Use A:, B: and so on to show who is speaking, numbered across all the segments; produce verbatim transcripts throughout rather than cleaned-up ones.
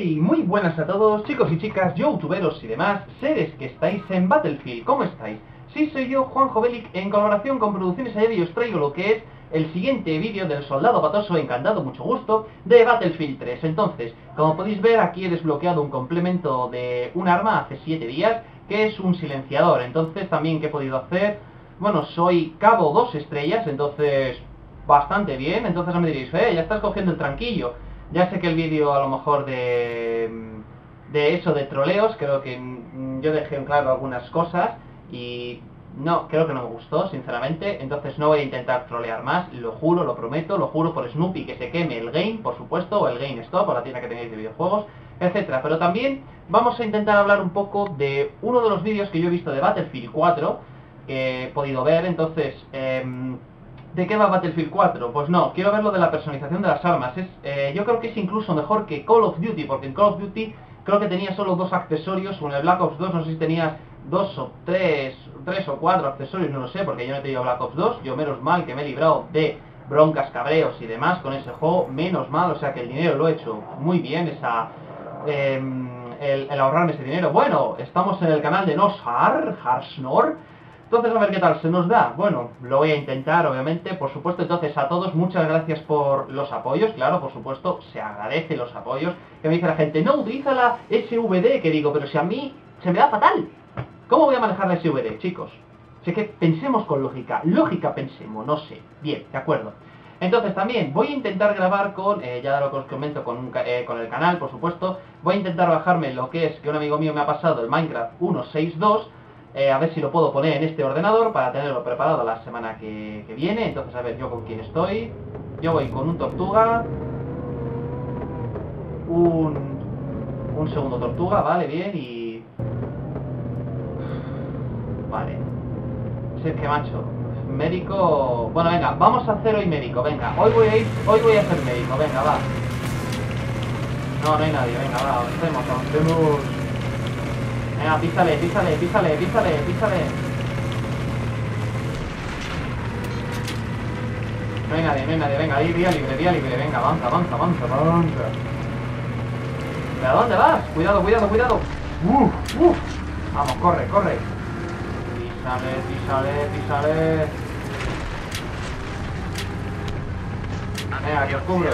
A: Hey, muy buenas a todos, chicos y chicas, youtuberos y demás, seres que estáis en Battlefield, ¿cómo estáis? Sí, soy yo, Juanjo Belic, en colaboración con Producciones Ayer y os traigo lo que es el siguiente vídeo del soldado patoso, encantado, mucho gusto, de Battlefield tres. Entonces, como podéis ver, aquí he desbloqueado un complemento de un arma hace siete días, que es un silenciador. Entonces, también, ¿qué he podido hacer? Bueno, soy cabo dos estrellas, entonces, bastante bien. Entonces me diréis, eh, ya estás cogiendo el tranquillo. Ya sé que el vídeo a lo mejor de, de eso de troleos, creo que yo dejé en claro algunas cosas y no, creo que no me gustó, sinceramente. Entonces no voy a intentar trolear más, lo juro, lo prometo, lo juro por Snoopy que se queme el game, por supuesto, o el GameStop, o la tienda que tenéis de videojuegos, etcétera. Pero también vamos a intentar hablar un poco de uno de los vídeos que yo he visto de Battlefield cuatro, que he podido ver. Entonces, eh, ¿de qué va Battlefield cuatro? Pues no, quiero ver lo de la personalización de las armas. Es, eh, yo creo que es incluso mejor que Call of Duty, porque en Call of Duty creo que tenía solo dos accesorios, o en el Black Ops dos no sé si tenías dos o tres, tres o cuatro accesorios, no lo sé, porque yo no he tenido Black Ops dos, yo menos mal que me he librado de broncas, cabreos y demás con ese juego, menos mal, o sea que el dinero lo he hecho muy bien, esa... Eh, el, el ahorrarme ese dinero. Bueno, estamos en el canal de Noshar, Harsnor. Entonces, a ver qué tal se nos da. Bueno, lo voy a intentar, obviamente, por supuesto. Entonces, a todos, muchas gracias por los apoyos. Claro, por supuesto, se agradece los apoyos. Que me dice la gente, no, utiliza la S V D. Que digo, pero si a mí se me da fatal. ¿Cómo voy a manejar la S V D, chicos? Así que pensemos con lógica. Lógica pensemos, no sé. Bien, de acuerdo. Entonces, también voy a intentar grabar con, eh, ya lo que os comento, con, un, eh, con el canal, por supuesto. Voy a intentar bajarme lo que es, que un amigo mío me ha pasado, el Minecraft uno punto seis punto dos. Eh, a ver si lo puedo poner en este ordenador para tenerlo preparado la semana que, que viene. Entonces, a ver, yo con quién estoy. Yo voy con un tortuga. Un... Un segundo tortuga, vale, bien, y... Vale. Si es que, macho, médico... Bueno, venga, vamos a hacer hoy médico, venga. Hoy voy a ir... Hoy voy a ser médico, venga, va. No, no hay nadie, venga, va, avancemos, avancemos. Venga, písale, písale, písale, písale, písale. No hay nadie, no hay nadie, venga, ahí, vía libre, vía libre, venga, avanza, avanza, avanza, avanza. ¿Pero a dónde vas? Cuidado, cuidado, cuidado. Uf, uf. Vamos, corre, corre. Písale, písale, písale. Venga, que os cubro.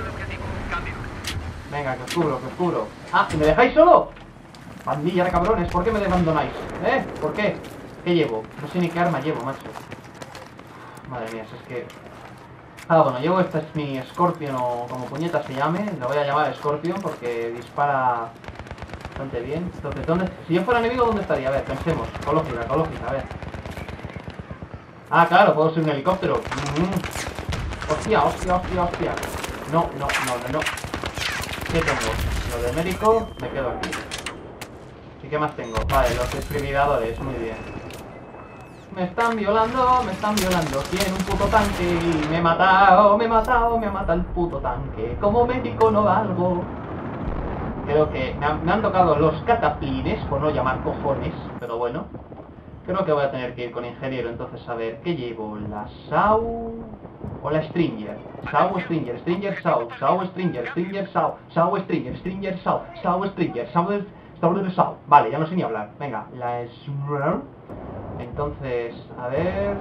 A: Venga, que os cubro, que os cubro. Ah, ¿y me dejáis solo? Pandilla de cabrones, ¿por qué me abandonáis? ¿Eh? ¿Por qué? ¿Qué llevo? No sé ni qué arma llevo, macho. Madre mía, si es que... Ah, bueno, llevo, esta es mi Scorpion, o como puñeta se llame. Lo voy a llamar Scorpion porque dispara bastante bien. Entonces, ¿dónde? Si yo fuera enemigo, ¿dónde estaría? A ver, pensemos. Ecológica, ecológica, a ver. Ah, claro, puedo ser un helicóptero. Mm. Hostia, hostia, hostia, hostia. No, no, no, no. ¿Qué tengo? Lo del médico, me quedo aquí. ¿Y qué más tengo? Vale, los desfibriladores, muy bien. Me están violando, me están violando. Tiene un puto tanque y me he matado, me he matado, me ha matado el puto tanque. Como médico no valgo. Creo que me han, me han tocado los cataplines, por no llamar cojones, pero bueno. Creo que voy a tener que ir con ingeniero, entonces a ver, ¿qué llevo? ¿La S A U o la Stringer? S A U, Stringer, Stringer, S A U, S A U, Stringer, Stringer, S A U, S A U, Stringer, Stringer, S A U, S A U, Stringer, S A U, S A U. Vale, ya no sé ni hablar. Venga, la S... Entonces, a ver...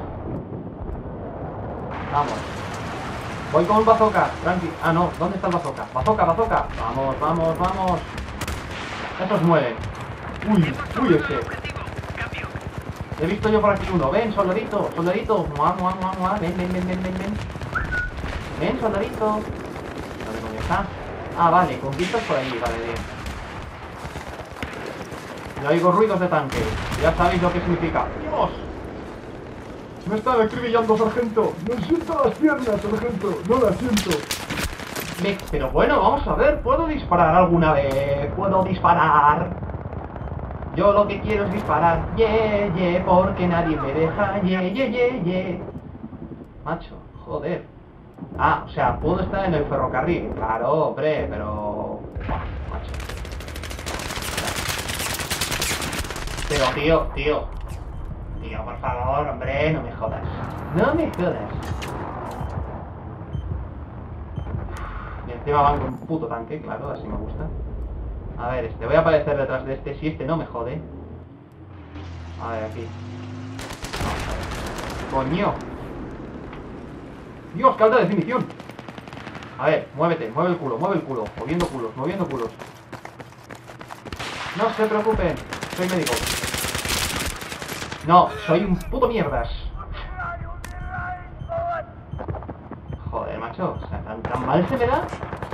A: Vamos. Voy con un bazooka, tranqui... Ah, no, ¿dónde está el bazooka? Bazooka, bazooka. Vamos, vamos, vamos. Esos mueren. Uy, uy, ese. He visto yo por aquí uno. Ven, soldadito, soldadito. Mua, mua, mua, mua. Ven, ven, ven, ven, ven, ven. Ven, soldadito. ¿Dónde está? Ah, vale, conquistas por ahí, vale, bien. No oigo ruidos de tanque. Ya sabéis lo que significa. ¡Dios! Me están acribillando, sargento. No siento las piernas, sargento. No las siento. Me... Pero bueno, vamos a ver. ¿Puedo disparar alguna vez? ¿Puedo disparar? Yo lo que quiero es disparar. Ye, ye, porque nadie me deja. Ye, ye, ye, ye. Macho, joder. Ah, o sea, puedo estar en el ferrocarril. Claro, hombre, pero... Macho. Pero tío, tío. Tío, por favor, hombre, no me jodas. No me jodas. Y encima van con un puto tanque, claro, así me gusta. A ver, este, voy a aparecer detrás de este, si este no me jode. A ver, aquí. ¡Coño! ¡Dios, qué alta definición! A ver, muévete, mueve el culo, mueve el culo. Moviendo culos, moviendo culos. No se preocupen, soy médico. No, soy un puto mierdas. Joder, macho, o sea, ¿tan, tan mal se me da?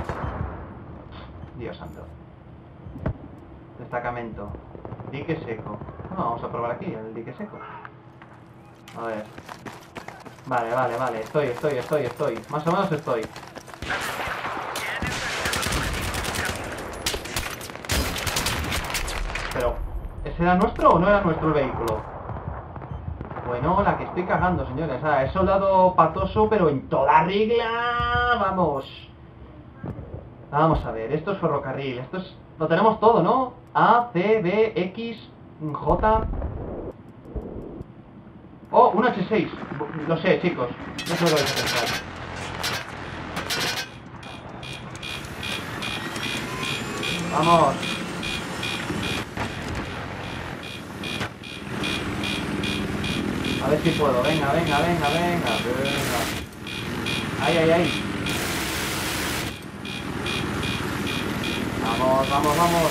A: Dios santo. Destacamento. Dique seco. No, vamos a probar aquí, el dique seco. A ver. Vale, vale, vale. Estoy, estoy, estoy, estoy. Más o menos estoy. Pero, ¿ese era nuestro o no era nuestro el vehículo? Bueno, la que estoy cagando, señores. Ah, es soldado patoso, pero en toda regla. Vamos. Vamos a ver, esto es ferrocarril. Esto es... Lo tenemos todo, ¿no? A, C, B, X, J... Oh, un hache seis. Lo sé, chicos. No sé lo que vais a pensar. Vamos. A ver si puedo. Venga, venga, venga, venga. Venga. Ahí, ahí, ahí. Vamos, vamos, vamos.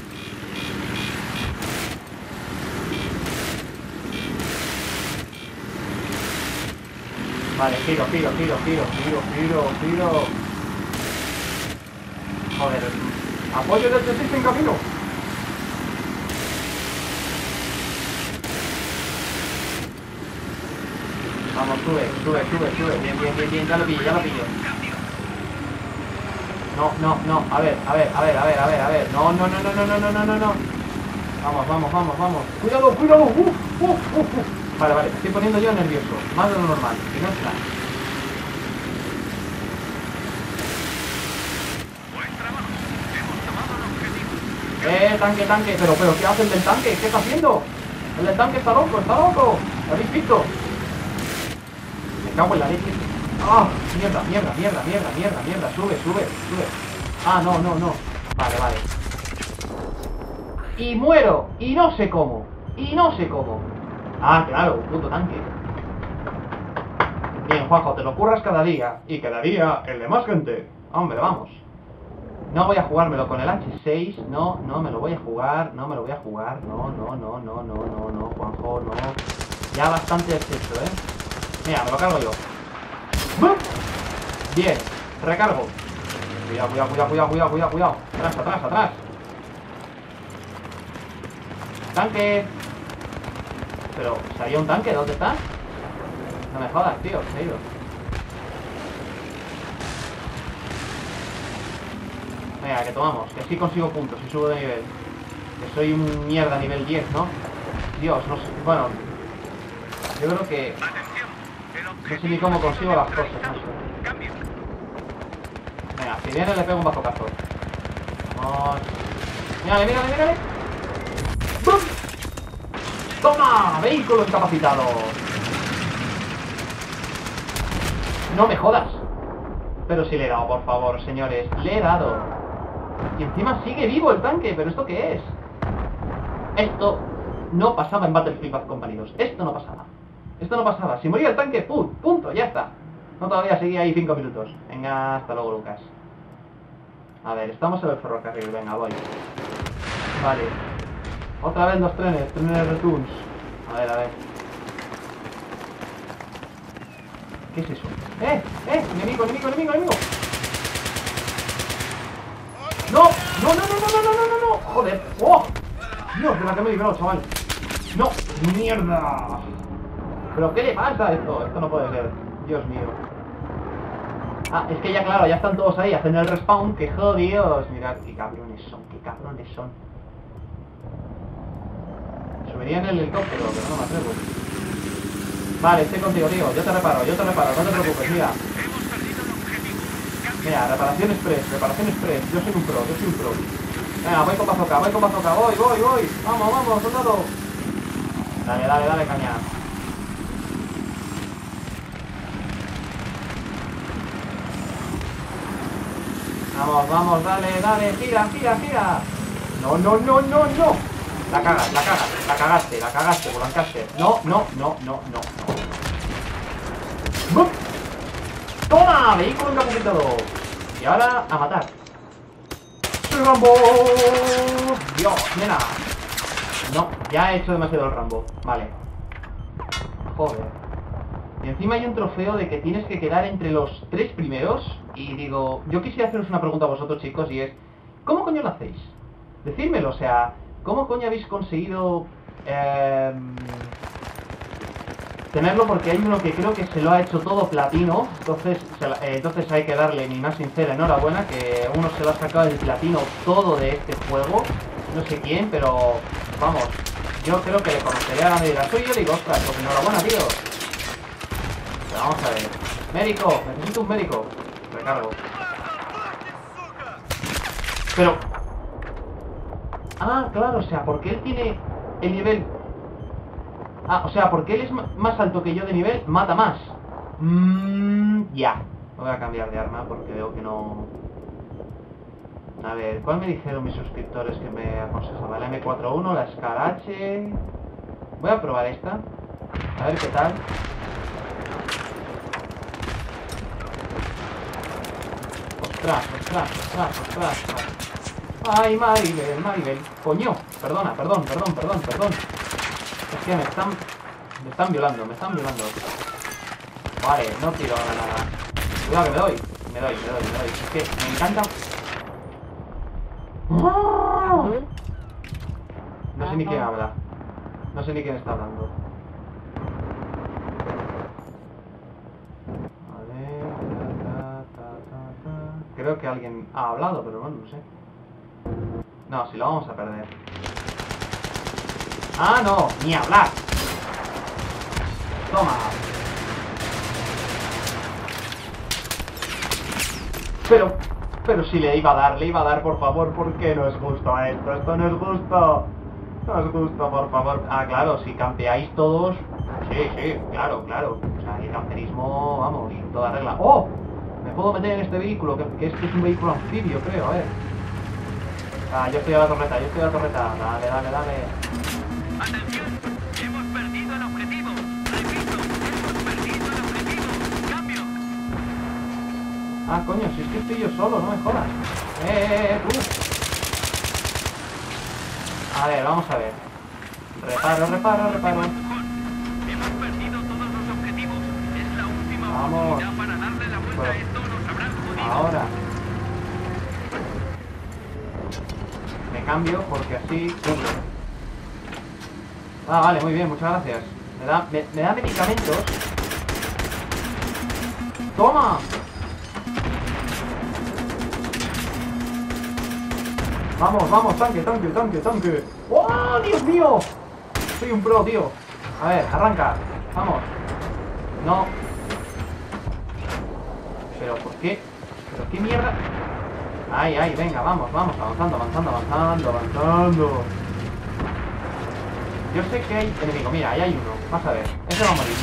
A: Vale, giro, giro, giro, giro, giro, giro, giro. Joder, apoyo del T seis en camino. Vamos, sube, sube, sube, sube. Bien, bien, bien, bien, ya lo pillo, ya lo pillo. No, no, no, a ver, a ver, a ver, a ver, a ver, a ver. No, no, no, no, no, no, no, no, no, no. Vamos, vamos, vamos, vamos. Cuidado, cuidado. Uh, uh, uh, uh. Vale, vale, me estoy poniendo yo nervioso. Más de lo normal, si no está. Eh, tanque, tanque. Pero, pero, ¿qué hace el del tanque? ¿Qué está haciendo? El del tanque está loco, está loco. ¿Lo habéis visto? Me cago en la leche. ¡Ah! Mierda, mierda, mierda, mierda, mierda, mierda. Sube, sube, sube. Ah, no, no, no. Vale, vale. Y muero. Y no sé cómo. Y no sé cómo. Ah, claro, un puto tanque. Bien, Juanjo, te lo curras cada día. Y cada día el de más gente. Hombre, vamos. No voy a jugármelo con el hache seis. No, no me lo voy a jugar. No me lo voy a jugar. No, no, no, no, no, no, no, Juanjo, no. Ya bastante es esto, ¿eh? Mira, me lo cargo yo. Bien, recargo. Cuidado, cuidado, cuidado, cuidado, cuidado, cuidado, cuidado. Atrás, atrás, atrás. Tanque. Pero, ¿salía un tanque? ¿Dónde está? No me jodas, tío, se ha ido. Venga, que tomamos, que sí consigo puntos y subo de nivel. Que soy un mierda nivel diez, ¿no? Dios, no sé, bueno. Yo creo que... No sé ni cómo consigo las cosas, no sé. Venga, si viene le pego un bazocazo. Vamos. Mírale, mírale, mírale. ¡Bum! ¡Toma! ¡Vehículo incapacitado! No me jodas. Pero si le he dado, por favor, señores. Le he dado. Y encima sigue vivo el tanque. ¿Pero esto qué es? Esto no pasaba en Battlefield Bad Company dos. Esto no pasaba. Esto no pasaba. Si moría el tanque, ¡pum! Punto, ya está. No, todavía seguía ahí cinco minutos. Venga, hasta luego, Lucas. A ver, estamos en el ferrocarril. Venga, voy. Vale. Otra vez los trenes. Trenes returns. A ver, a ver. ¿Qué es eso? ¡Eh! ¡Eh! ¡Enemigo, enemigo, enemigo, enemigo! ¡No! ¡No, no, no, no, no, no, no, no! no! ¡Joder! ¡Oh! ¡Dios, de la que me he librado, chaval! ¡No! ¡Mierda! ¿Pero qué le pasa a esto? Esto no puede ser. Dios mío. Ah, es que ya claro, ya están todos ahí, hacen el respawn. ¡Qué jodidos! Mirad, qué cabrones son, qué cabrones son. Subiría en el helicóptero, pero no me atrevo. Vale, estoy contigo, tío. Yo te reparo, yo te reparo, no te preocupes, mira. Mira, reparación express, reparación express. Yo soy un pro, yo soy un pro. Venga, voy con bazooka, voy con bazooka, voy, voy, voy. Vamos, vamos, soldado. Dale, dale, dale, caña. Vamos, vamos, dale, dale, gira, gira, gira. No, no, no, no, no. La cagas, la cagas, la cagaste, la cagaste, Lancaster. No, no, no, no, no, no. ¡Bum! ¡Toma! Vehículo incapacitado. Y ahora a matar. ¡Soy Rambo! Dios, nena. No, ya he hecho demasiado el Rambo. Vale. Joder. Y encima hay un trofeo de que tienes que quedar entre los tres primeros. Y digo, yo quisiera haceros una pregunta a vosotros, chicos, y es, ¿cómo coño lo hacéis? Decídmelo, o sea, ¿cómo coño habéis conseguido eh, tenerlo? Porque hay uno que creo que se lo ha hecho todo platino. Entonces, se la, eh, entonces hay que darle mi más sincera enhorabuena, que uno se lo ha sacado el platino todo de este juego. No sé quién, pero vamos, yo creo que le conocería a la medida. Soy yo, digo, ostras, pues enhorabuena, tío. Pero vamos a ver. Médico, necesito un médico. Recargo. Pero... Ah, claro, o sea, porque él tiene el nivel... Ah, o sea, porque él es más alto que yo de nivel, mata más. Mmm, ya. Voy a cambiar de arma porque veo que no... A ver, ¿cuál me dijeron mis suscriptores que me aconsejaba? La eme cuarenta y uno, la Scar H... Voy a probar esta. A ver qué tal. Ostras, ostras, ostras, ostras, ostras. Ay, Maribel, Maribel. Coño, perdona, perdón, perdón, perdón, perdón. Es que me están... Me están violando, me están violando. Vale, no tiro ahora nada. Cuidado que me doy. Me doy, me doy, me doy. Es que me encanta... No sé ni quién habla. No sé ni quién está hablando. Vale. Ta, ta, ta, ta. Creo que alguien ha hablado, pero bueno, no sé. No, si lo vamos a perder. Ah, no, ni hablar. Toma. Pero, pero si le iba a dar, le iba a dar, por favor. ¿Por qué no es justo esto? Esto no es justo. No es justo, por favor. Ah, claro, si campeáis todos. Sí, sí, claro, claro. O sea, el camperismo, vamos, toda regla. ¡Oh! Me puedo meter en este vehículo, que, que este es un vehículo anfibio, creo, a ver. Ah, yo estoy a la torreta, yo estoy a la torreta. Dale, dale, dale.
B: ¡Atención! ¡Hemos perdido el objetivo! ¡Repito! ¡Hemos perdido el objetivo! ¡Cambio!
A: Ah, coño, si es que estoy yo solo, no me jodas. ¡Eh, eh, eh, tú! A ver, vamos a ver. Reparo, reparo, reparo.
B: Hemos perdido todos los objetivos. Es la última
A: Vamos.
B: oportunidad para darle la vuelta
A: Bueno.
B: a esto. Nos habrán jodido.
A: Ahora. Me cambio porque así... Ah, vale, muy bien, muchas gracias. Me da, me, me da medicamentos. ¡Toma! Vamos, vamos, tanque, tanque, tanque, tanque. ¡Oh, Dios mío! Soy un pro, tío. A ver, arranca. Vamos. No. ¿Pero por qué? ¿Pero qué mierda? Ay, ay, venga, vamos, vamos, avanzando, avanzando, avanzando, avanzando. Yo sé que hay enemigo, mira, ahí hay uno. Vas a ver, ese va a morir,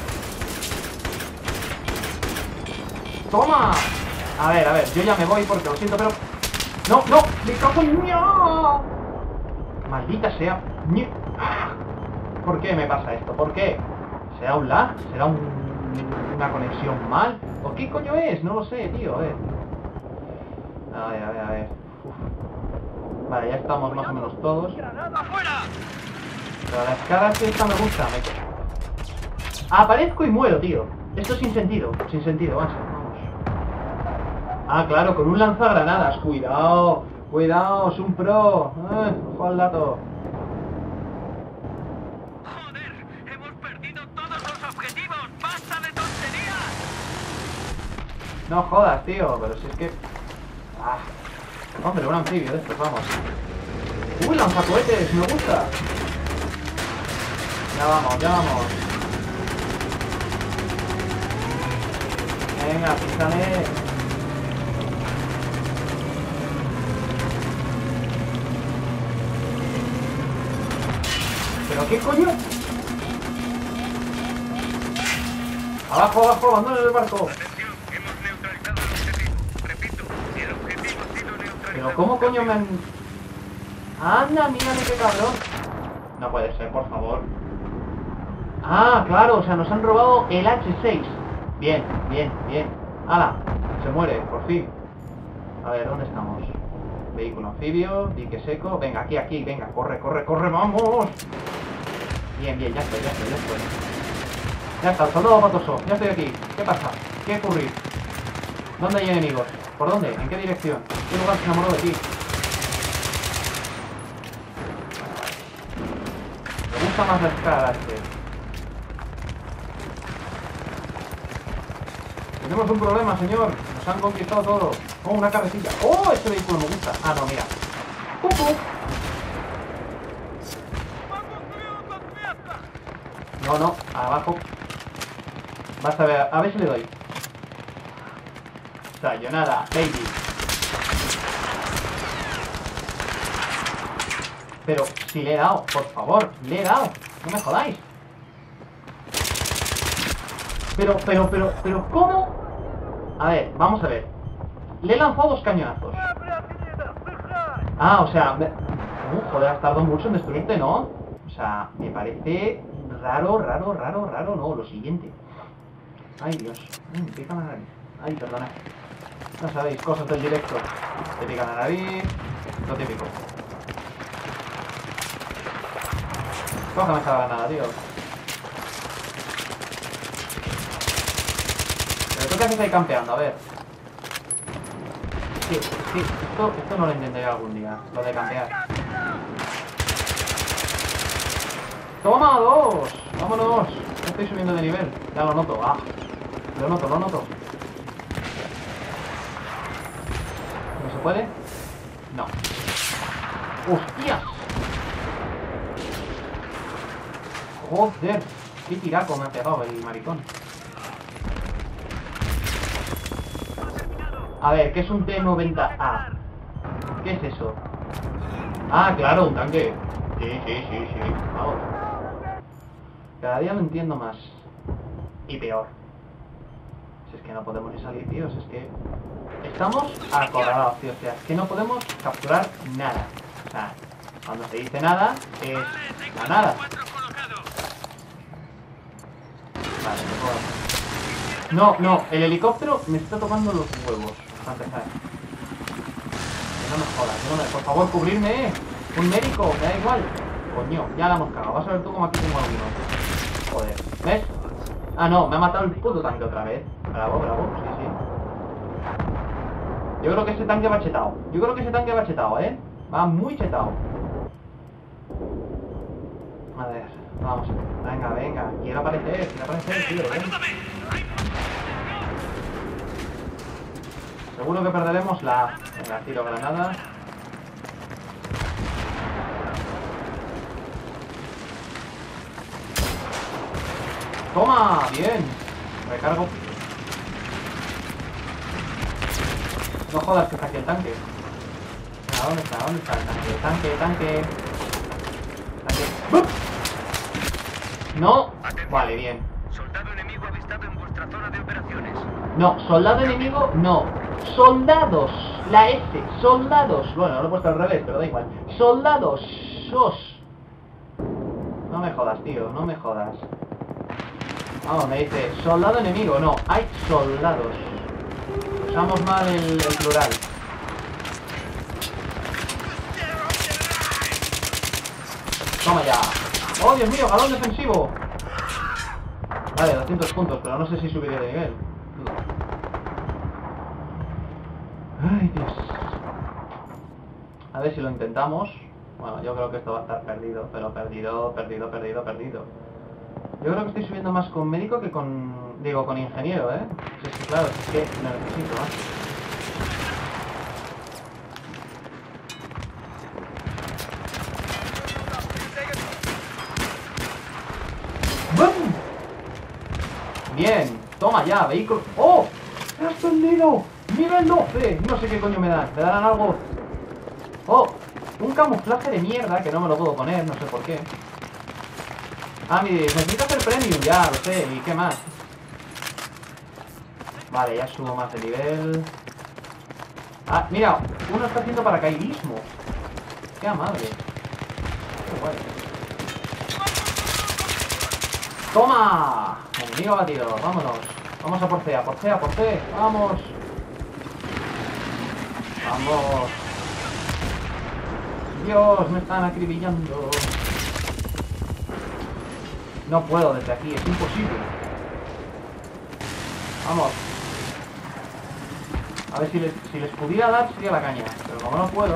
A: mira. ¡Toma! A ver, a ver, yo ya me voy porque lo siento, pero... ¡No, no! ¡Me cago en... ¡No! Maldita sea... ¿Por qué me pasa esto? ¿Por qué? ¿Será un lag? ¿Será un... una conexión mal? ¿O qué coño es? No lo sé, tío, a ver. A ver, a ver, a ver. Uf. Vale, ya estamos más o menos todos. Pero las caras esta me gusta. Me... Aparezco y muero, tío. Esto es sin sentido. Sin sentido, vamos. Ah, claro, con un lanzagranadas. Cuidado, cuidado, es un pro. Eh, ojo al dato.
B: ¡Joder! ¡Hemos perdido todos los objetivos! ¡Basta de tonterías!
A: No jodas, tío, pero si es que... Ah. Hombre, un anfibio de estos, vamos. ¡Uy, lanzacohetes! ¡Me gusta! Ya vamos, ya vamos. Venga, písale. ¿Pero qué coño? Abajo, abajo, abandona el barco.
B: Atención, hemos neutralizado el objetivo. Repito, el objetivo ha sido neutralizado.
A: Pero ¿cómo coño me han...? Anda, mírame qué cabrón. No puede ser, por favor. Ah, claro, o sea, nos han robado el hache seis. Bien, bien, bien. ¡Hala! Se muere, por fin. A ver, ¿dónde estamos? Vehículo anfibio, dique seco. Venga, aquí, aquí, venga, corre, corre, corre, vamos. Bien, bien, ya estoy, ya estoy, ya estoy. Ya está, el soldado patoso, ya estoy aquí. ¿Qué pasa? ¿Qué ocurre? ¿Dónde hay enemigos? ¿Por dónde? ¿En qué dirección? ¿Qué lugar se enamoró de ti? Me gusta más la escala este. Tenemos un problema, señor. Nos han conquistado todo. Oh, una cabecilla. Oh, este vehículo me gusta. Ah, no, mira. ¡Cucu! No, no, abajo. Vas a ver, a ver si le doy. Sayonara, baby. Pero, si le he dado, por favor, le he dado. No me jodáis. Pero, pero, pero, pero, ¿cómo? A ver, vamos a ver. Le he lanzado dos cañonazos. Ah, o sea, me... uh, joder, has tardado mucho en destruirte, ¿no? O sea, me parece raro, raro, raro, raro, no, lo siguiente. Ay, Dios. Mm, me pica la nariz. Ay, perdona. No sabéis, cosas del directo. Te pica la nariz. Lo típico. Cógeme esa granada, tío. Pero tú qué haces ahí campeando, a ver. Sí, sí, esto, esto no lo intentaré algún día, lo de campear. ¡Toma, dos! ¡Vámonos! Estoy subiendo de nivel, ya lo noto, ah. Lo noto, lo noto. ¿No se puede? No. ¡Hostias! Joder, qué tiraco me ha pegado el maricón. A ver, ¿qué es un T noventa A? ¿Qué es eso? Ah, claro, un tanque. Sí, sí, sí, sí. Vamos. Cada día lo entiendo más. Y peor. Si es que no podemos ni salir, tíos. Es que... estamos acorralados, tío. O sea, es que no podemos capturar nada. O sea, cuando se dice nada, es la nada. Vale, me puedo hacer. No, no, el helicóptero me está tocando los huevos. Para empezar. Que no me jodas, no me... por favor, cubrirme, eh. Un médico, me da igual. Coño, ya la hemos cagado. Vas a ver tú como aquí tengo alguno. Joder, ¿ves? Ah, no, me ha matado el puto tanque otra vez. Bravo, bravo, sí, sí. Yo creo que ese tanque va chetado. Yo creo que ese tanque va chetado, ¿eh? Va muy chetado. A ver, vamos. Venga, venga. Quiero aparecer, quiero aparecer, tío, ¿eh? Seguro que perderemos la... Venga, tiro granada. ¡Toma! ¡Bien! Recargo. No jodas que saque el tanque. Venga, ¿dónde está? ¿Dónde está el tanque? Tanque, tanque. Tanque. ¡Bup! No. Vale, bien.
B: Soldado enemigo avistado en vuestra zona de operaciones.
A: No, soldado enemigo, no. Soldados. La S. Soldados. Bueno, lo he puesto al revés, pero da igual. Soldados. Sos. No me jodas, tío. No me jodas. Vamos, me dice soldado enemigo. No, hay soldados. Usamos mal el, el plural. Toma ya. ¡Oh, Dios mío! ¡Galón defensivo! Vale, doscientos puntos, pero no sé si subiré de nivel. Ay, Dios. A ver si lo intentamos. Bueno, yo creo que esto va a estar perdido, pero perdido, perdido, perdido, perdido. Yo creo que estoy subiendo más con médico que con... digo, con ingeniero, ¿eh? Si es que claro, es que lo necesito, ¿eh? ¡Bum! Bien, toma ya, vehículo... ¡Oh! ¡Me has tendido! ¡Nivel doce! No sé qué coño me dan, ¿me darán algo? ¡Oh! Un camuflaje de mierda que no me lo puedo poner, no sé por qué. Ah, mire, necesito hacer premium, ya, lo sé, ¿y qué más? Vale, ya subo más de nivel. Ah, mira, uno está haciendo paracaidismo. ¡Qué amable! ¡Qué guay! ¡Toma! Enemigo batido, vámonos. Vamos a por C, a por C, a por C. ¡Vamos! ¡Vamos! ¡Dios! Me están acribillando. No puedo desde aquí, es imposible. Vamos. A ver si les, si les pudiera dar sería la caña. Pero como no puedo...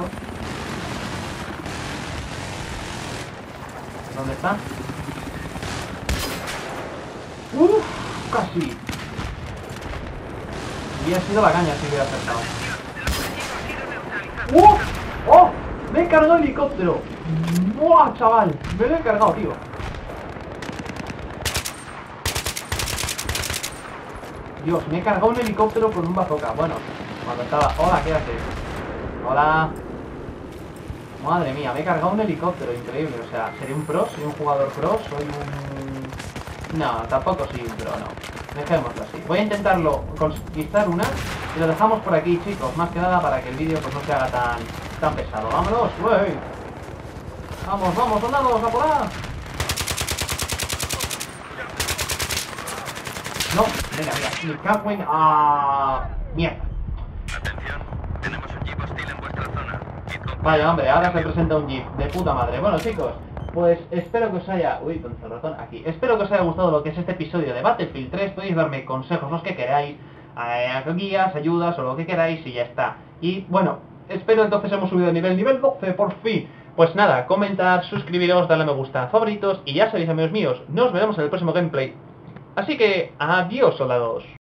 A: ¿Dónde está? ¡Uf! Casi. Hubiera sido la caña si hubiera acertado. ¡Uh! ¡Oh! ¡Me he cargado el helicóptero! ¡Buah, chaval! Me lo he cargado, tío. Dios, me he cargado un helicóptero con un bazooka. Bueno, cuando estaba... Hola, ¿qué haces? Hola. Madre mía, me he cargado un helicóptero, increíble. O sea, ¿seré un pro? ¿Soy un jugador pro? ¿Soy un...? No, tampoco soy un pro, no. Dejémoslo así. Voy a intentarlo conquistar una y lo dejamos por aquí, chicos. Más que nada para que el vídeo pues no se haga tan, tan pesado. ¡Vámonos! ¡Wey! ¡Vamos, vamos, soldados! ¡A por ahí! No, venga, mira, mi cago en... ¡Ah! ¡Mierda!
B: Atención, tenemos un jeep hostil en vuestra zona. Id con
A: Vaya, hombre, ahora se presenta un jeep. De puta madre. Bueno, chicos, pues espero que os haya... Uy, ¿dónde está el ratón? Aquí. Espero que os haya gustado lo que es este episodio de Battlefield tres. Podéis darme consejos los que queráis, eh, guías, ayudas o lo que queráis y ya está. Y bueno, espero entonces hemos subido de nivel, nivel doce, por fin. Pues nada, comentar, suscribiros, darle a me gusta, favoritos y ya sabéis, amigos míos, nos veremos en el próximo gameplay. Así que, adiós, soldados.